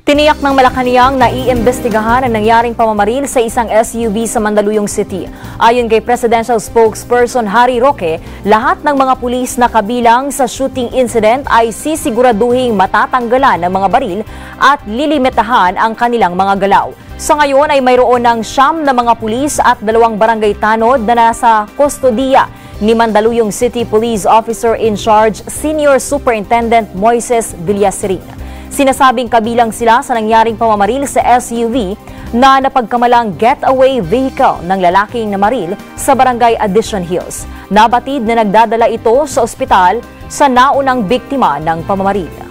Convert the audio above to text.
Tiniyak ng Malacañang na iimbestigahan ang nangyaring pamamaril sa isang SUV sa Mandaluyong City. Ayon kay Presidential Spokesperson Harry Roque, lahat ng mga pulis na kabilang sa shooting incident ay sisiguraduhing matatanggalan ng mga baril at lilimitahan ang kanilang mga galaw. Sa ngayon ay mayroon ng 9 na mga pulis at 2 barangay tanod na nasa kustodiya ni Mandaluyong City Police Officer in Charge Senior Superintendent Moises Villasirin. Sinasabing kabilang sila sa nangyaring pamamaril sa SUV na napagkamalang getaway vehicle ng lalaking namaril sa barangay Addition Hills. Nabatid na nagdadala ito sa ospital sa naunang biktima ng pamamaril.